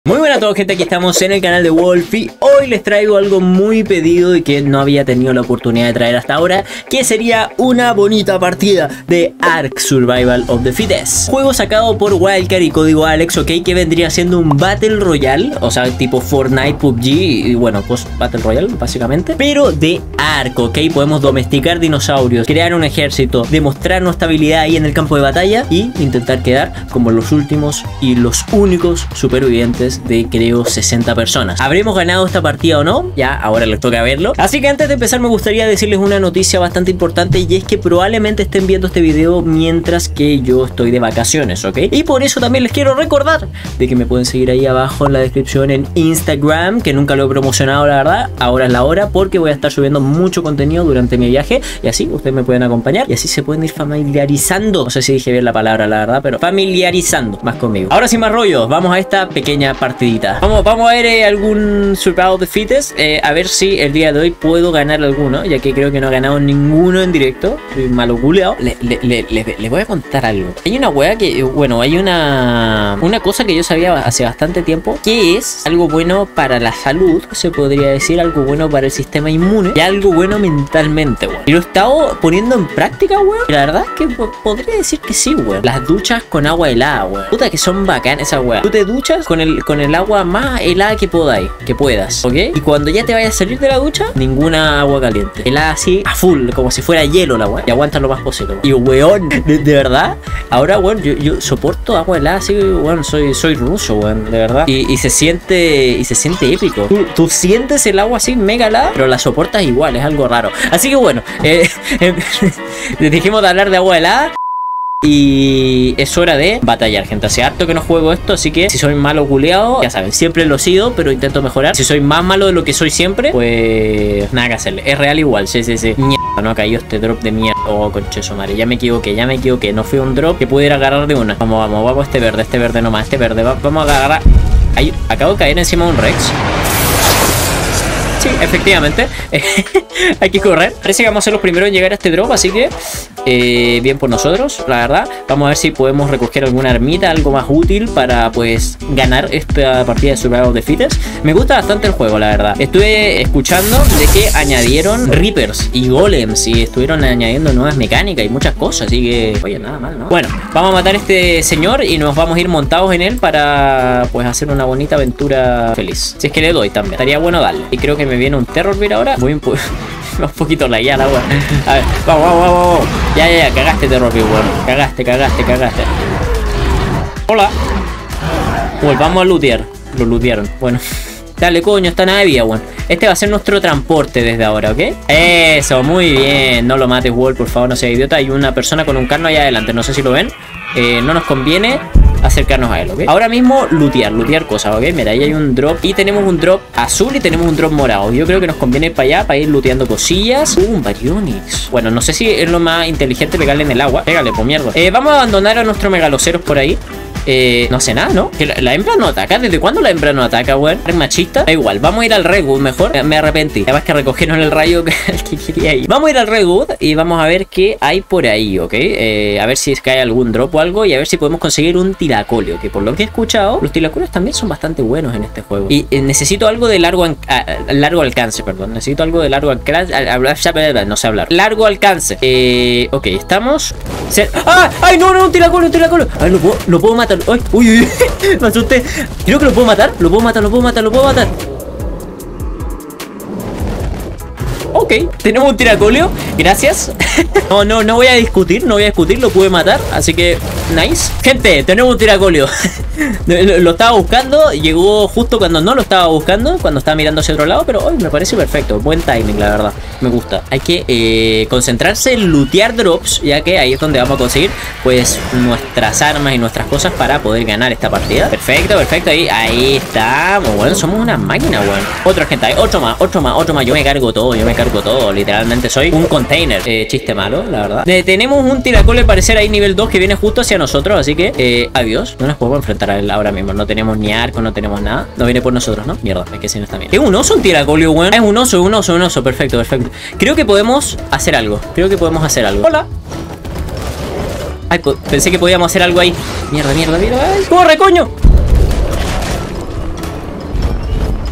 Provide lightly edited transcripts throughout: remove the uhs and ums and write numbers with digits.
Muy buenas a todos, gente, aquí estamos en el canal de Wolf y hoy les traigo algo muy pedido y que no había tenido la oportunidad de traer hasta ahora, que sería una bonita partida de Ark Survival of the Fittest, juego sacado por Wildcard y código Alex, ok, que vendría siendo un Battle Royale, o sea, tipo Fortnite, PUBG y bueno, pues Battle Royale básicamente, pero de Ark, ok. Podemos domesticar dinosaurios, crear un ejército, demostrar nuestra habilidad ahí en el campo de batalla y intentar quedar como los últimos y los únicos supervivientes de creo 60 personas. ¿Habremos ganado esta partida o no? Ya, ahora les toca verlo. Así que antes de empezar me gustaría decirles una noticia bastante importante, y es que probablemente estén viendo este video mientras que yo estoy de vacaciones, ¿ok? Y por eso también les quiero recordar de que me pueden seguir ahí abajo en la descripción en Instagram, que nunca lo he promocionado, la verdad. Ahora es la hora porque voy a estar subiendo mucho contenido durante mi viaje y así ustedes me pueden acompañar y así se pueden ir familiarizando. No sé si dije bien la palabra, la verdad, pero familiarizando más conmigo. Ahora sin más rollos, vamos a esta pequeña partidita. Vamos a ver algún Survival of the Fittest, a ver si el día de hoy puedo ganar alguno, ya que creo que no he ganado ninguno en directo. Soy malo culeado. Les voy a contar algo. Hay una wea que, bueno, hay una cosa que yo sabía hace bastante tiempo, que es algo bueno para la salud, se podría decir, algo bueno para el sistema inmune y algo bueno mentalmente, weón. Y lo he estado poniendo en práctica, weón. Y la verdad es que podría decir que sí, weón. Las duchas con agua helada, weón. Puta que son bacanas esas weas. Tú te duchas con el agua más helada que puedas, ¿ok? Y cuando ya te vayas a salir de la ducha, ninguna agua caliente. Helada así, a full, como si fuera hielo la wea. Y aguanta lo más posible, weón. Y weón, de verdad, ahora, weón, yo soporto agua helada así, weón. Soy ruso, weón, de verdad. Y se siente épico. Tú sientes el agua así mega helada, pero la soportas igual, es algo raro. Así que bueno, dijimos de hablar de agua helada. Y es hora de batallar, gente. Hace harto que no juego esto, así que si soy malo culeado, ya saben, siempre lo he sido, pero intento mejorar. Si soy más malo de lo que soy siempre, pues nada que hacerle. Es real igual, sí. Mierda, no ha caído este drop de mierda. Oh, concheso madre, ya me equivoqué. No fue un drop que pudiera agarrar de una. Vamos, este verde nomás, este verde. Vamos a agarrar. Ahí, acabo de caer encima de un Rex. Sí, efectivamente. Hay que correr. Parece que vamos a ser los primeros en llegar a este drop, así que bien por nosotros, la verdad. Vamos a ver si podemos recoger alguna armita, algo más útil para pues ganar esta partida de Survival of the Fittest. Me gusta bastante el juego, la verdad. Estuve escuchando de que añadieron Reapers y Golems y estuvieron añadiendo nuevas mecánicas y muchas cosas, así que oye, nada mal, ¿no? Bueno, vamos a matar a este señor y nos vamos a ir montados en él para pues hacer una bonita aventura feliz. Si es que le doy también, estaría bueno darle. Y creo que me viene un Terrorbeat ahora. Voy un poquito la guía, la weón. A ver, vamos. Ya, cagaste, Terrorbeat, weón. Cagaste. Hola. Volvamos a lootear. Lo lootearon. Bueno. Dale, coño, está nada de vida, weón. Este va a ser nuestro transporte desde ahora, ¿ok? Eso, muy bien. No lo mates, Wolf, por favor, no seas idiota. Hay una persona con un carno allá adelante. No sé si lo ven. No nos conviene acercarnos a él, ¿ok? Ahora mismo lootear cosas, ¿ok? Mira, ahí hay un drop y tenemos un drop azul y tenemos un drop morado. Yo creo que nos conviene para allá, para ir looteando cosillas. Un Baryonyx. Bueno, no sé si es lo más inteligente pegarle en el agua. Pégale, por mierda. Vamos a abandonar a nuestro megaloceros por ahí. No hace nada, ¿no? Que la hembra no ataca. ¿Desde cuándo la hembra no ataca, weón? ¿Es machista? Da igual, vamos a ir al Redwood mejor. Me arrepentí. Además que recogieron el rayo que quería ir. Vamos a ir al Redwood y vamos a ver qué hay por ahí, ¿ok? A ver si es que hay algún drop o algo y a ver si podemos conseguir un tiracolio, que por lo que he escuchado, los tiracolios también son bastante buenos en este juego. Y necesito algo de largo alcance, perdón. Necesito algo de largo alcance. No sé hablar. Largo alcance. Ok, estamos. ¡Ah! ¡Ay, no! Un tiracolio. A ver, lo puedo matar. ¡Ay! Uy, me asusté. Creo que lo puedo matar. Lo puedo matar. Ok, tenemos un tiracolio. Gracias. No voy a discutir. Lo pude matar. Así que, nice. Gente, tenemos un tiracolio. Lo estaba buscando. Llegó justo cuando no lo estaba buscando. Cuando estaba mirando hacia otro lado. Pero hoy me parece perfecto. Buen timing, la verdad. Me gusta. Hay que concentrarse en lootear drops, ya que ahí es donde vamos a conseguir pues nuestras armas y nuestras cosas para poder ganar esta partida. Perfecto. Ahí estamos. Bueno, somos una máquina, weón. Otra gente, hay otro más. Yo me cargo todo. Literalmente soy un container. Chiste malo, la verdad. Tenemos un tiracolio al parecer ahí nivel 2 que viene justo hacia nosotros. Así que, adiós. No nos podemos enfrentar a él ahora mismo. No tenemos ni arco, no tenemos nada. No viene por nosotros, ¿no? Mierda, es que si no está bien. ¿Es un oso un tiracolio, weón? Es un oso. Perfecto. Creo que podemos hacer algo. Hola. Ay, pensé que podíamos hacer algo ahí. Mierda. Ay, ¡corre, coño!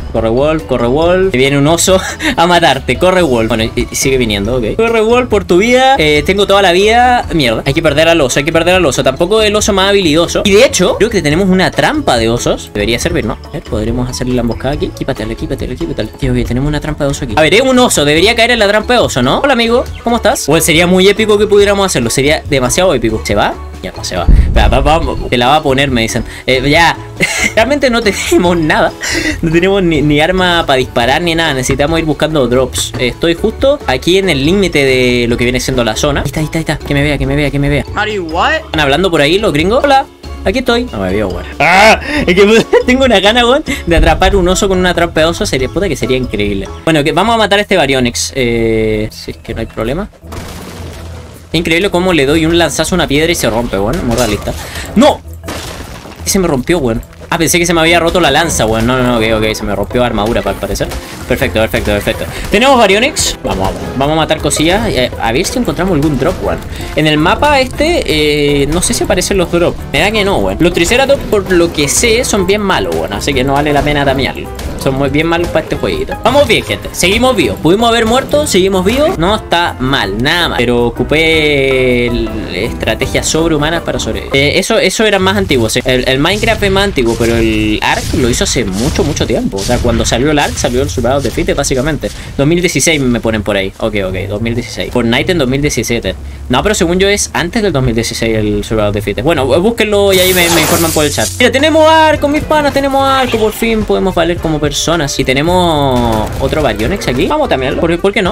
Corre Wolf, corre Wolf. Viene un oso a matarte. Corre Wolf. Bueno, y sigue viniendo, ok. Corre Wolf por tu vida. Tengo toda la vida. Mierda. Hay que perder al oso, hay que perder al oso. Tampoco el oso más habilidoso. Y de hecho, creo que tenemos una trampa de osos. Debería servir, ¿no? Podremos hacerle la emboscada aquí. Quípatele. Tío, ok, tenemos una trampa de oso aquí. A ver, es un oso. Debería caer en la trampa de oso, ¿no? Hola, amigo. ¿Cómo estás? Pues sería muy épico que pudiéramos hacerlo. Sería demasiado épico. ¿Se va? Ya no se va. Te la va a poner, me dicen. Ya. Realmente no tenemos nada. No tenemos ni arma para disparar ni nada. Necesitamos ir buscando drops. Estoy justo aquí en el límite de lo que viene siendo la zona. Ahí está. Que me vea. ¿Están hablando por ahí los gringos? Hola. Aquí estoy. No me veo, weón. ¡Ah! Es que tengo una gana, weón, de atrapar un oso con una trampa de oso. Sería puta que sería increíble. Bueno, que vamos a matar a este Baryonyx. Si es que no hay problema. Increíble cómo le doy un lanzazo a una piedra y se rompe, bueno, muy realista. ¡No! Se me rompió, weón. Ah, pensé que se me había roto la lanza, weón. No, ok, se me rompió armadura, para parecer. Perfecto. Tenemos Baryonyx. Vamos a matar cosillas. A ver si encontramos algún drop, weón. En el mapa no sé si aparecen los drops. Me da que no, weón. Los Triceratops, por lo que sé, son bien malos, weón. Así que no vale la pena damearlo. Son muy bien malos para este jueguito. Vamos bien, gente. Seguimos vivos. Pudimos haber muerto, seguimos vivos. No está mal, nada mal. Pero ocupé estrategias sobrehumanas para sobrevivir. Eso era más antiguo. El Minecraft es más antiguo, pero el Ark lo hizo hace mucho tiempo. O sea, cuando salió el Ark, salió el Survival of the Fittest, básicamente. 2016 me ponen por ahí. Ok, 2016. Fortnite en 2017. No, pero según yo es antes del 2016 el Survival of the Fittest. Bueno, búsquenlo y ahí me informan por el chat. Mira, tenemos arco, mis panas, tenemos arco. Por fin podemos valer como personas. Y tenemos otro Baryonyx aquí. Vamos también. ¿Por qué no?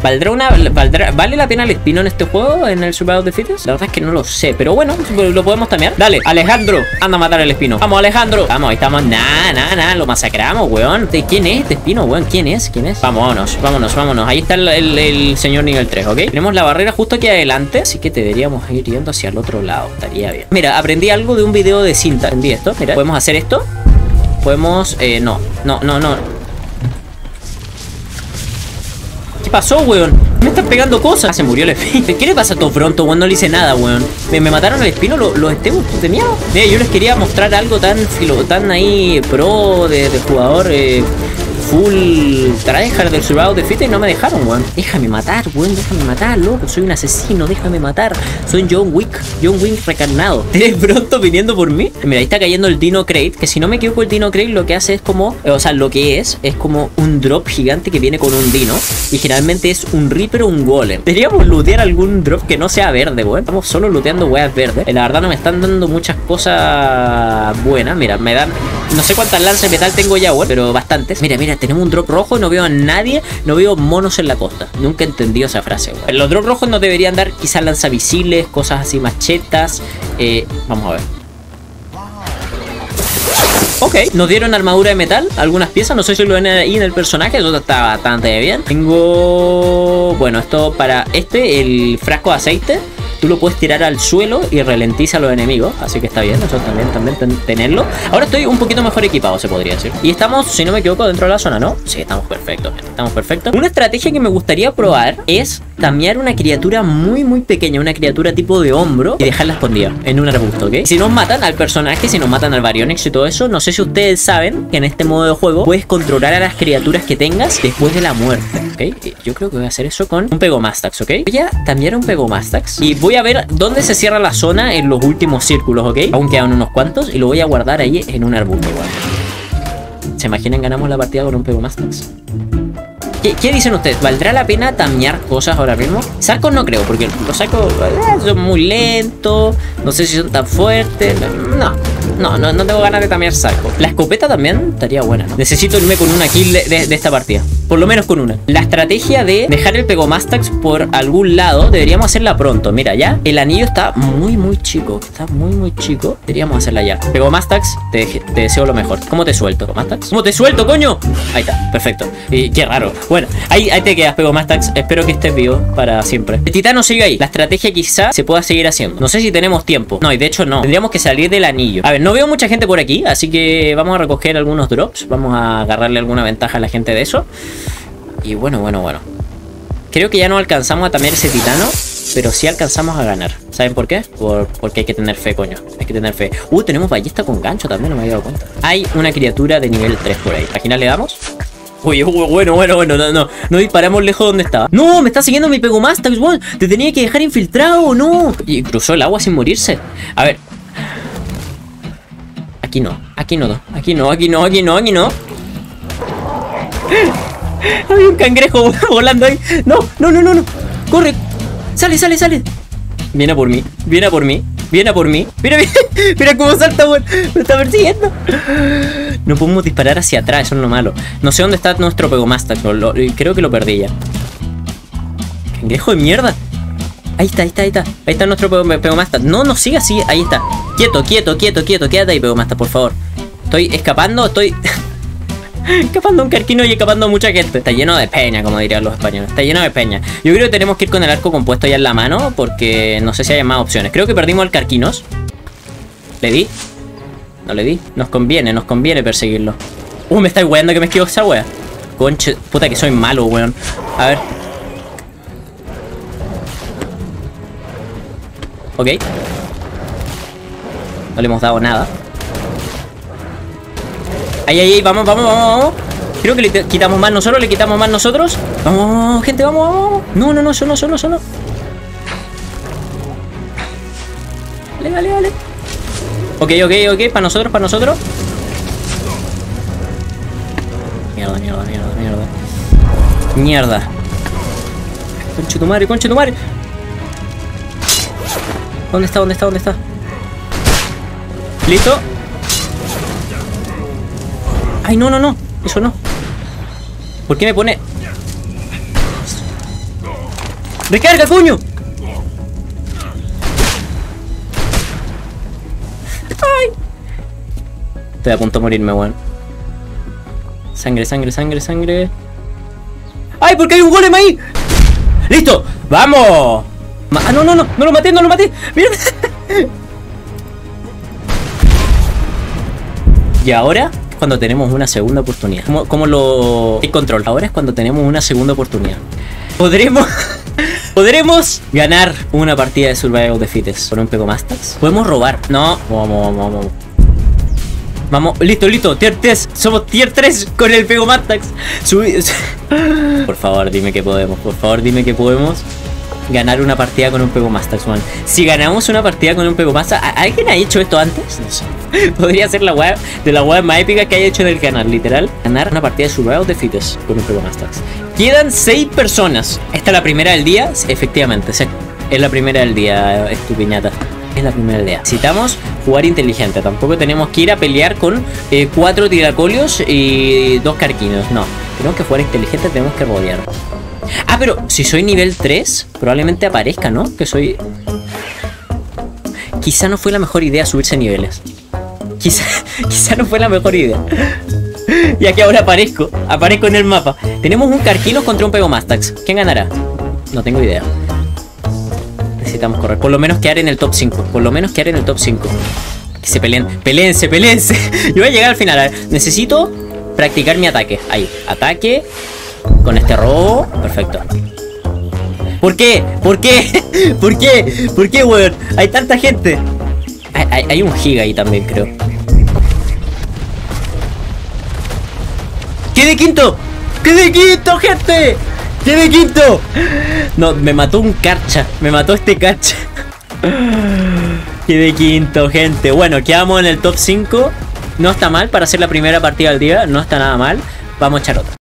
¿Vale la pena el espino en este juego? En el Survival of the Fittest. La verdad es que no lo sé. Pero bueno, lo podemos tamear. Dale, Alejandro, anda a matar el espino. Vamos, Alejandro. Vamos, ahí estamos. Nah, lo masacramos, weón. ¿Quién es este espino, weón? ¿Quién es? Vámonos. Ahí está el señor nivel 3, ¿ok? Tenemos la barrera justo aquí adelante. Así que deberíamos ir yendo hacia el otro lado. Estaría bien. Mira, aprendí algo de un video de cinta. Aprendí esto. Mira, podemos hacer esto. Podemos... No. ¿Qué pasó, weón? Me están pegando cosas. Se murió el espino. ¿Qué le pasa a todo pronto, weón? No le hice nada, weón. Me mataron al espino los estemos de mierda. Mira, yo les quería mostrar algo tan ahí pro de jugador full tryhard del Survival of the Fittest y no me dejaron, weón. Déjame matar, weón. Déjame matar, loco. Soy un asesino. Déjame matar. Soy John Wick. John Wick recarnado. ¿Tienes pronto viniendo por mí? Mira, ahí está cayendo el Dino Crate. Que si no me equivoco, el Dino Crate lo que hace es como... O sea, lo que es como un drop gigante que viene con un dino. Y generalmente es un Reaper o un Golem. Deberíamos lootear algún drop que no sea verde, weón. Estamos solo looteando weas verdes. La verdad no me están dando muchas cosas buenas. Mira, me dan... No sé cuántas lanzas de metal tengo ya, weón. Pero bastantes. Mira, tenemos un drop rojo y no veo a nadie. No veo monos en la costa. Nunca he entendido esa frase, weón. Los drops rojos no deberían dar quizás lanzavisibles, cosas así, machetas. Vamos a ver. Ok, nos dieron armadura de metal, algunas piezas, no sé si lo ven ahí en el personaje, eso está bastante bien. Tengo... Bueno, esto para el frasco de aceite. Tú lo puedes tirar al suelo y ralentiza a los enemigos. Así que está bien, eso también tenerlo. Ahora estoy un poquito mejor equipado, se podría decir. Y estamos, si no me equivoco, dentro de la zona, ¿no? Sí, estamos perfectos. Una estrategia que me gustaría probar es tamear una criatura muy pequeña. Una criatura tipo de hombro y dejarla escondida en un arbusto, ¿ok? Si nos matan al personaje, si nos matan al Baryonyx y todo eso, no sé si ustedes saben que en este modo de juego puedes controlar a las criaturas que tengas después de la muerte, ¿ok? Yo creo que voy a hacer eso con un Pegomastax, ¿ok? Voy a tamear un Pegomastax y voy a ver dónde se cierra la zona en los últimos círculos, ¿ok? Aún quedan unos cuantos y lo voy a guardar ahí en un arbusto igual. ¿Se imaginan ganamos la partida con un Pegomastax? ¿Qué dicen ustedes? ¿Valdrá la pena tamear cosas ahora mismo? Sarcos no creo, porque los sarcos son muy lentos. No sé si son tan fuertes. No tengo ganas de tamear sarcos. La escopeta también estaría buena, ¿no? Necesito irme con una kill de esta partida. Por lo menos con una. La estrategia de dejar el Pegomastax por algún lado deberíamos hacerla pronto. Mira, ya el anillo está muy chico. Está muy chico. Deberíamos hacerla ya. Pegomastax, te deseo lo mejor. ¿Cómo te suelto, Pegomastax? ¿Cómo te suelto, coño? Ahí está, perfecto. Y qué raro. Bueno, ahí te quedas, Pegomastax. Espero que estés vivo para siempre. El titano sigue ahí. La estrategia quizá se pueda seguir haciendo. No sé si tenemos tiempo. No, y de hecho no. Tendríamos que salir del anillo. A ver, no veo mucha gente por aquí, así que vamos a recoger algunos drops. Vamos a agarrarle alguna ventaja a la gente de eso. Y bueno. Creo que ya no alcanzamos a tamear ese titano. pero sí alcanzamos a ganar. ¿Saben por qué? Porque hay que tener fe, coño. Hay que tener fe. Tenemos ballesta con gancho también, no me había dado cuenta. Hay una criatura de nivel 3 por ahí. ¿Al final le damos? Uy, bueno, no disparamos lejos donde estaba. No, me está siguiendo mi Pegomastax, weón. Te tenía que dejar infiltrado, no. Y cruzó el agua sin morirse. A ver. Aquí no. Había un cangrejo volando ahí. No. Corre. Sale. Viene a por mí. Mira cómo salta, weón. Me está persiguiendo. No podemos disparar hacia atrás, eso es lo malo. No sé dónde está nuestro Pegomastax. Creo que lo perdí ya. Cangrejo de mierda. Ahí está nuestro Pegomastax. No siga así. Ahí está. Quieto. Quédate ahí, Pegomastax, por favor. Estoy escapando, escapando a un carquino y escapando a mucha gente. Está lleno de peña, como dirían los españoles. Está lleno de peña. Yo creo que tenemos que ir con el arco compuesto ya en la mano, porque no sé si hay más opciones. Creo que perdimos al carquinos. ¿Le di? No le di. Nos conviene perseguirlo. Me está weando que me esquivo esa wea. Conche, puta que soy malo, weón. A ver. Ok. No le hemos dado nada. Ahí, vamos. Creo que le quitamos más nosotros, Vamos, gente, vamos. No, solo. Dale. Ok, para nosotros. Mierda. Conche tu madre. ¿Dónde está? ¿Listo? Ay, no. Eso no. ¿Por qué me pone? ¡Recarga, coño! ¡Ay! Estoy a punto de morirme, weón. Sangre. ¡Ay, porque hay un golem ahí! ¡Listo! ¡Vamos! No lo maté. ¡Mira! Y ahora, cuando tenemos una segunda oportunidad. ¿Cómo lo control? Ahora es cuando tenemos una segunda oportunidad. Podremos ganar una partida de Survival of the Fittest con un Pegomastax. Podemos robar. No, vamos, listo, tier 3. Somos tier 3 con el Pegomastax. Por favor, dime que podemos ganar una partida con un Pegomastax, man. Si ganamos una partida con un Pegomastax, ¿alguien ha hecho esto antes? No sé. Podría ser la web de la web más épica que haya hecho en el canal, literal. Ganar una partida de Survival of the Fittest con un Pegomastax. Quedan 6 personas. ¿Esta es la primera del día? Efectivamente, es la primera del día, estupiñata. Es la primera del día. Necesitamos jugar inteligente. Tampoco tenemos que ir a pelear con 4 tiracolios y 2 carquinos. No, tenemos que jugar inteligente, tenemos que rodear. Pero si soy nivel 3, probablemente aparezca, ¿no? Que soy... Quizá no fue la mejor idea subirse niveles. Quizá no fue la mejor idea. Ya que ahora aparezco en el mapa. Tenemos un carquinos contra un Pegomastax. ¿Quién ganará? No tengo idea. Necesitamos correr. Por lo menos quedar en el top 5. Que se peleen. Peleense. Yo voy a llegar al final. A ver, necesito practicar mi ataque. Ahí. Ataque. Con este robo. Perfecto. ¿Por qué, weón? Hay tanta gente. Hay un giga ahí también, creo. ¡Quedé quinto, gente! ¡Quedé quinto! No, me mató un carcha. Me mató este carcha. Quedé quinto, gente. Bueno, quedamos en el top 5. No está mal para hacer la primera partida del día. No está nada mal. Vamos a echar otra.